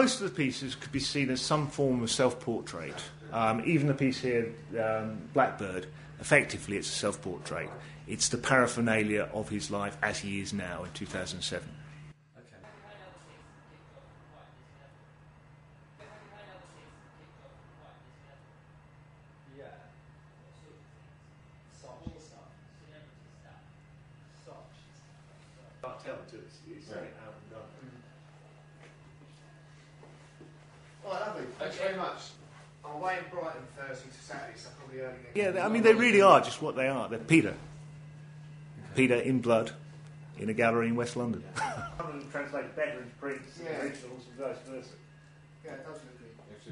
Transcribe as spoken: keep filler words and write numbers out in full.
most of the pieces could be seen as some form of self-portrait. Um, even the piece here, um, Blackbird, effectively it's a self-portrait. It's the paraphernalia of his life as he is now in two thousand seven. Right, lovely. Thanks very much. I'm away in Brighton Thursday to Saturday, so probably early next Yeah, they, I mean, they really are just what they are. They're Peter. Peter in blood in a gallery in West London. Some of them translate better into print yeah. originals and vice versa. Yeah, it does look good.